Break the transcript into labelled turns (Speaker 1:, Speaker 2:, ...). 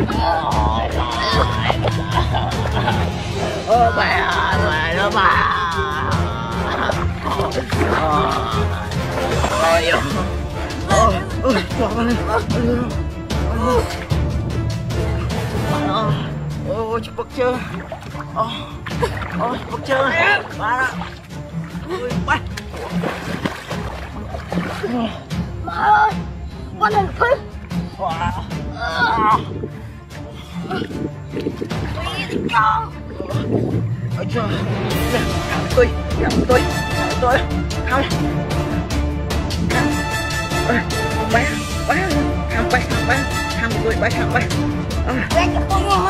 Speaker 1: Mẹ nó bà. Ôi cepat chưa. Cepat chưa. Ba. Ôi ba.
Speaker 2: Má ơi, con đừng khuyên. Con.
Speaker 1: Ôi trời. Cầm tôi. Không. Bé. Không bé. Không tôi bé không bé.
Speaker 2: Bé cho con ngon.